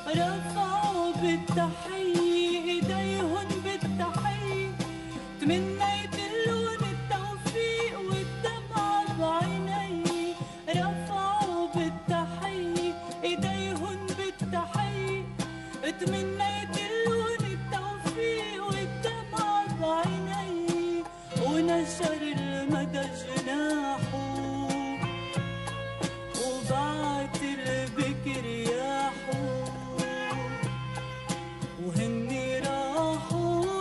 رفعوا بالتحية ايديهن بالتحية، تمنيت اللون التوفيق والدمعة بعيني. رفعوا بالتحية ايديهن بالتحية، تمنيت اللون التوفيق والدمعة بعيني. ونشر المدى جناحه وبعت البكر رياحه، وهني راحوا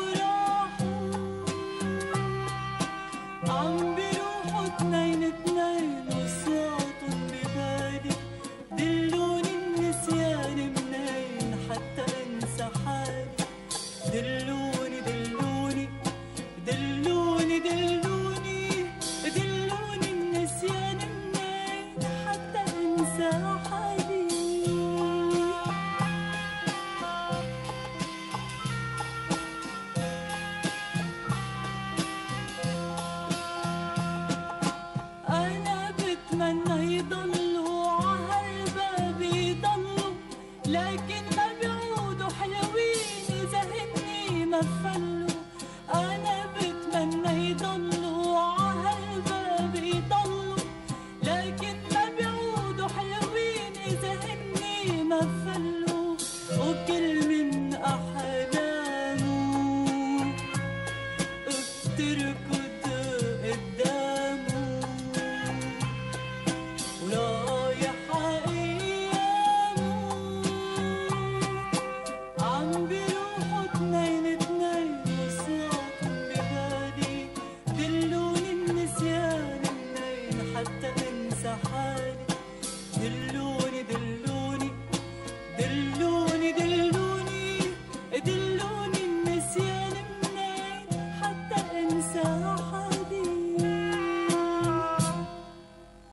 عم بيروحوا اتنين اتنين وصوتن ببالي. دلوني النسيان منين حتى انسى حالي. دلوني دلوني دلوني دلوني دلوني النسيان منين حتى انسى حالي. أنا بتمنى يضلوا عهالباب يضلوا، لكن ما بيعودوا حلوين إذا هني ما فلوا.